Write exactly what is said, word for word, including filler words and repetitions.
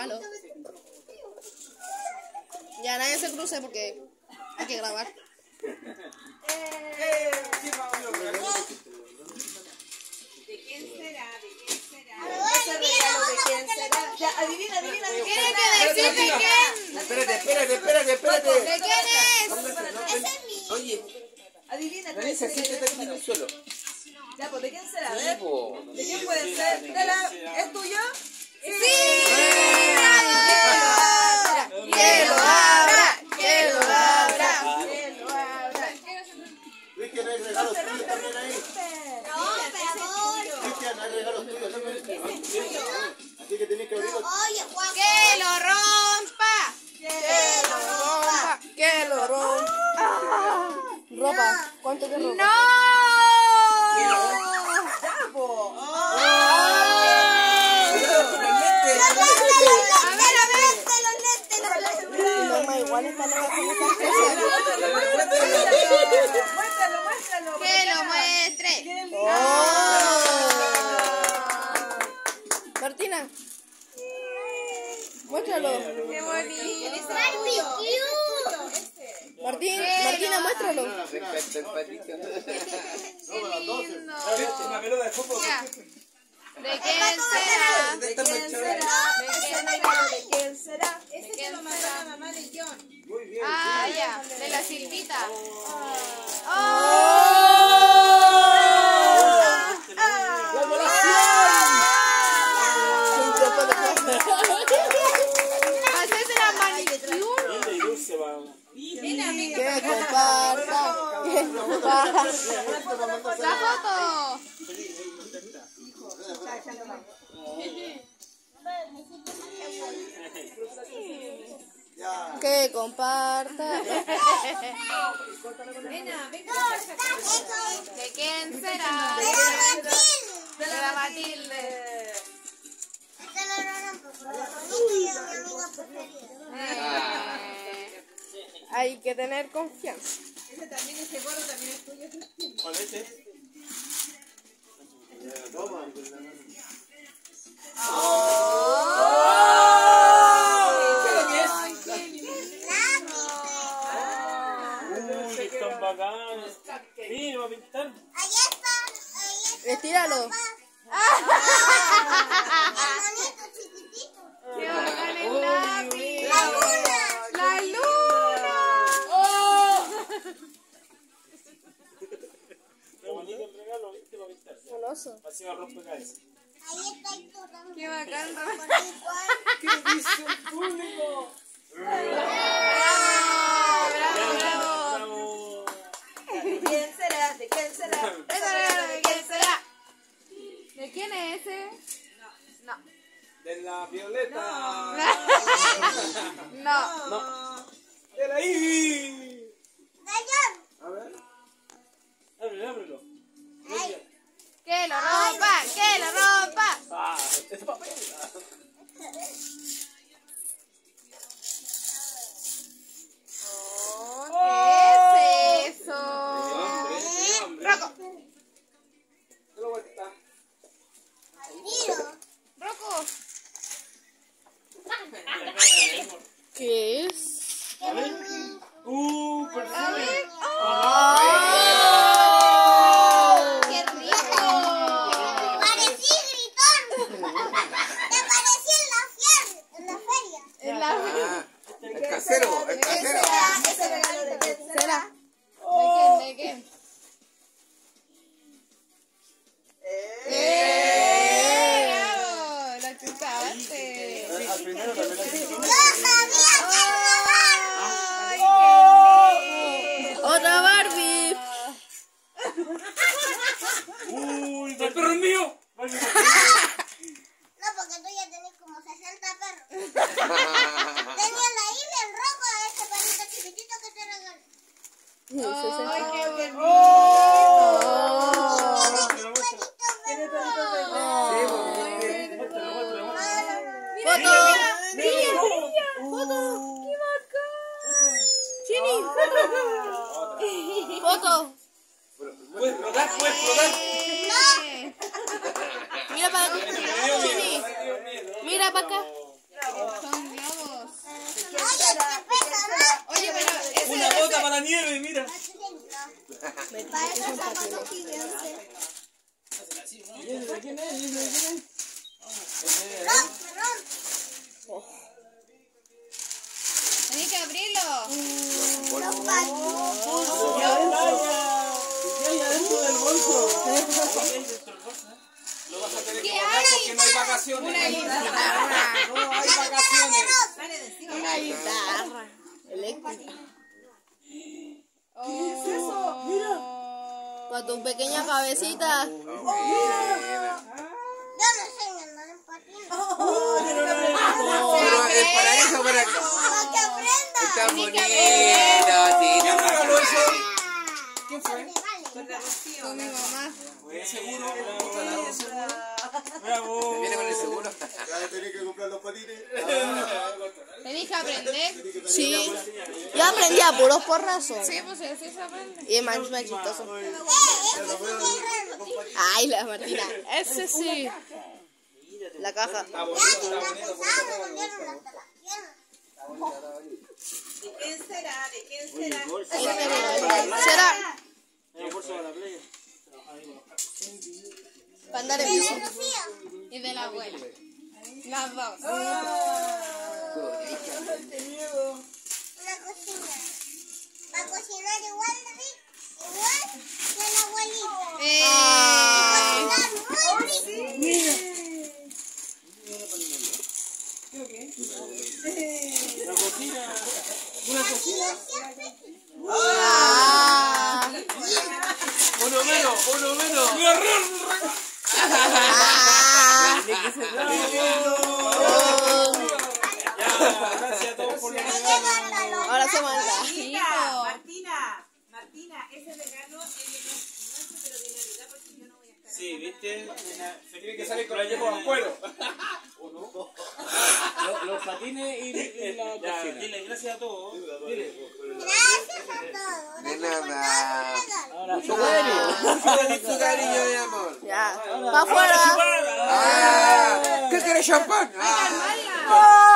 regalo. Ya nadie se cruce porque hay que grabar. Eh, ¿De quién será? ¿De quién será? Ese regalo, ¿de quién será? Ya, adivina, adivina, ¿de quién Tiene será? que decir de quién. Espérate, espérate, espérate, espérate. ¿De quién es? Oye, Adivina, Melissa, siéntate aquí en el suelo. ya, pues, ¿de quién será? A Sí, ver. po. ¿De quién puede ser? ¿De la... ¿Es tuyo? ¡Sí! ¡Que lo abra! ¡Que lo abra! Que lo abra. Cristian, hay regalos tuyos también ahí. Cristian, hay regalos tuyos también. Así que tenés que abrirlos. ¡Que lo rompa! ¡Que lo rompa! ¡Que lo rompa! Ropa. ¿Cuánto te ropa? ¡No! Ya, po. A ver, a ver. Mamá, igual está loca con esas cosas. Muéstralo, muéstralo. ¡Que lo muestre! Oh. Martina. Muéstralo. ¡Qué bonito! Martín, Martina, muéstralo. Respecto al Patricio. ¡Qué lindo! Una pelota de fútbol. Ya. ¿De quién será? ¿De quién será? ¿De quién será? ¿De quién será? ¿De quién será? Mamá de John. Muy bien. Ah, ya. De la Silvita. ¡Oh! Hacete la manicure. Linda y dulce, va. Que comparta. Que comparta. La foto. Que comparta. ¿De quién será? De la Matilde. Eh, Hay que tener confianza. Ese también, ese gorro también es tuyo. ¿Cuál es este? Uy, están bacanos. Mira, va a pintar. Estíralo. ¡Qué bacán el lápiz! ¡La luna! Qué bonito el regalo, ¿viste? Va a pintar. Un oso. Así va a romper cabeza. ¡Qué bacán! ¿Qué dice el público? ¡Bravo! ¡Bravo, bravo! Bravo. ¿De quién será? ¿De quién será? ¿De quién será? ¿De quién es ese? No. De la Violeta. No. No. De la Ivy. A ver. Ábrelo, ábrelo. ¡Que lo rompa! ¡Que lo rompa! Ah, es papel. Oh, ¿qué es eso? Rocco. ¡Rocco! ¿Qué es? A ver. Uh, A perfume. ver. Ah, ¡Oh! ¡Qué rico! Parecí gritón. Me parecí en la fier, en la feria. En la... Ah, el casero, el casero. Ese regalo de quién será. ¿Será? ¿De quién? ¿De quién? ¡Eh! ¡Bravo! ¡La chutaste! al primero también la Yo sabía que ¡Ay, qué lindo! ¡Otra Barbie! Uy, el perro es mío. no, porque tú ya tenés como sesenta perros. Tenía la isla en rojo a este perrito chiquitito que te regalé. ¡Ay, qué bonito! Tiene perritos de ¡Foto! ¡Niña, niña! ¡Foto! ¡Qué bacán! ¡Chini! ¡Foto! ¡Foto! Puedes flotar, puedes flotar. Mira para acá. Chini. Mira para acá. son patines. ¿Quién es? ¿Quién es? Tenés que abrirlo. Los patitos. ¿Qué hay adentro del bolso? Lo vas a tener que ¿Qué guardar hay? porque no hay vacaciones. Una guitarra. No hay vacaciones. Una guitarra eléctrica. ¿Qué es eso? Mira. Para tu pequeña cabecita. Yo no sé andar en patines. Pero es para eso, para que... Para que aprenda. Está bonito, sí, ¿Quién regaló eso? ¿Quién fue? Vale. Con la Rocío. Con mi mamá. ¿Seguro? ¿Te viene con el seguro? Ya tenés que comprar los patines. Tenés que aprender. Sí. Yo aprendí a puros porrazos. Sí, pues así se aprende. Y es más, más chistoso. Eh, ese sí es raro. Ay, la Martina. Ese sí. La caja. Ya ni está pesado, volvieron hasta las piernas. ¿De quién será? ¿De quién será? ¿Será? El bolso de la playa. Para andar en ¿De bici. Rocío? Y de la abuela. Las dos. Una cocina. Va a cocinar igual, David. Igual que la abuelita. Eh, Cocinar muy rico. Una cocina. Una cocina. ah. Uno menos, uno menos. Ah. Gracias a todos por la Ahora se manda. Martina, Martina, Martina, ese regalo es de nuestro, pero de Navidad porque yo no voy a estar. Sí, ¿viste? Se tiene que salir con la yegua al cuero. Los, los patines y, y la Ya, cocina. dile gracias a todos. Dile. Gracias a todos. De Gracias por nada. todos sus regalos. Ahora, Mucho cariño. Mucho cariño, mi amor. Ya. Pa' afuera. Ah, ¿qué quieres champán? Ah. ¡Oh!